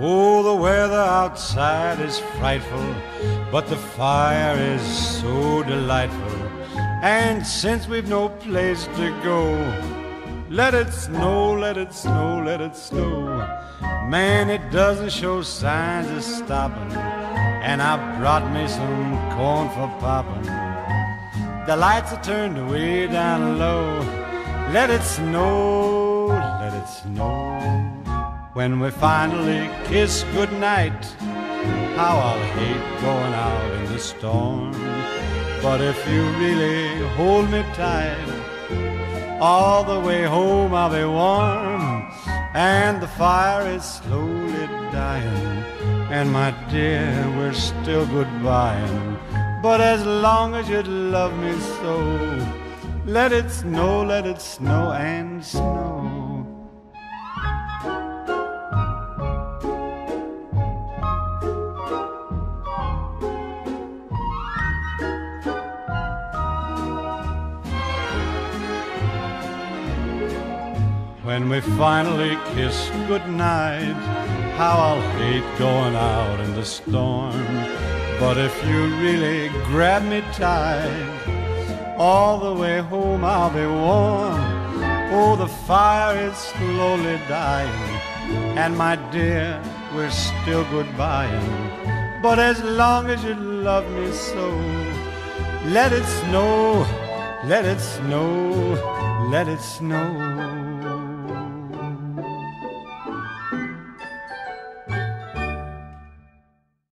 Oh, the weather outside is frightful, but the fire is so delightful. And since we've no place to go, let it snow, let it snow, let it snow. Man, it doesn't show signs of stopping, and I brought me some corn for popping. The lights are turned way down low. Let it snow, let it snow. When we finally kiss goodnight, how I'll hate going out in the storm. But if you really hold me tight, all the way home I'll be warm. And the fire is slowly dying, and my dear, we're still goodbying. But as long as you love me so, let it snow and snow. When we finally kiss goodnight, how I'll hate going out in the storm. But if you really grab me tight, all the way home I'll be warm. Oh, the fire is slowly dying, and my dear, we're still goodbying. But as long as you love me so, let it snow, let it snow, let it snow.